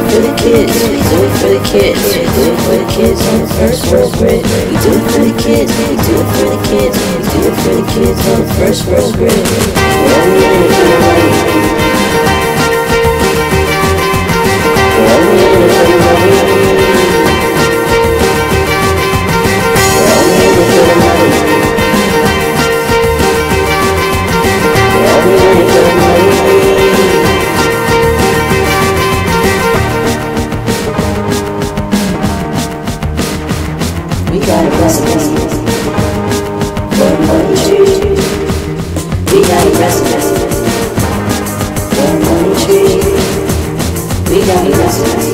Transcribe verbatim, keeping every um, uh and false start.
for the kids, we do it for the kids, we do it for the kids on the first world grid. We do it for the kids, we do it for the kids, we do it for the kids on the first world grid. One minute for the money. One minute for the money. One minute for the money. One minute for the money. We got a recipe for a money tree. We got a recipe for a money tree. We got a recipe.